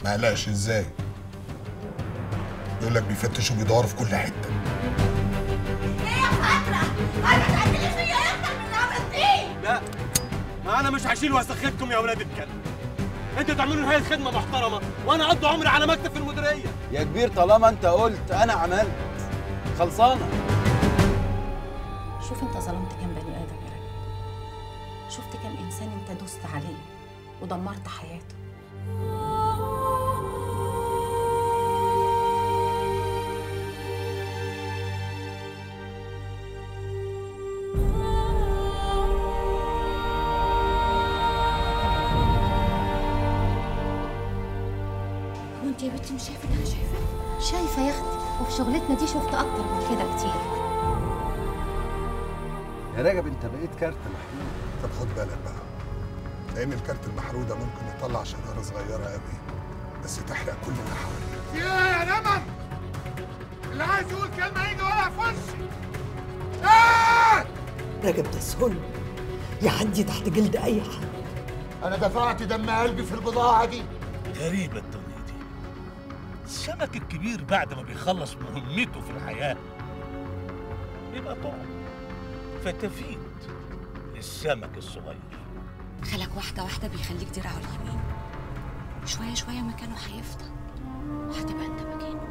ما قلقش ازاي؟ يقول لك بيفتشوا بيدوروا في كل حته. ايه يا فترة؟ هتعملي فيا اكتر من اللي عملتيه؟ لا، ما انا مش هشيل وسختكم يا ولاد الكلب. انتوا تعملوا نهايه خدمه محترمه وانا اقضي عمري على مكتب في المديريه. يا كبير طالما انت قلت انا عملت، خلصانه. شوف انت ظلمت كام بني ادم يا راجل. شفت كام انسان انت دوست عليه ودمرت حياته. وانت يا بنتي مش شايفه اللي انا شايفاه؟ شايفه يا اختي، وفي شغلتنا دي شفت اكتر من كده كتير. يا راجل انت بقيت كارت محمود. طب خد بالك بقى، لان الكارت المحروق ده ممكن يطلع شراره صغيره قوي بس تحرق كل اللي حواليه. في ايه يا نمر؟ اللي عايز يقول كلمه يجي ولا في وشي. ايه؟ رجب ده سهل يعدي تحت جلد اي حد. انا دفعت دم قلبي في البضاعه دي. غريبة الدنيا دي. السمك الكبير بعد ما بيخلص مهمته في الحياة بيبقى طعم فتفيت للسمك الصغير. خلك واحدة واحدة بيخليك دراعه اليمين، شوية شوية مكانه هيفضى وهتبقى انت مكانه.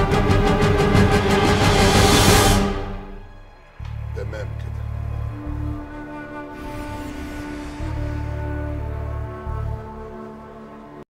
تمام كده.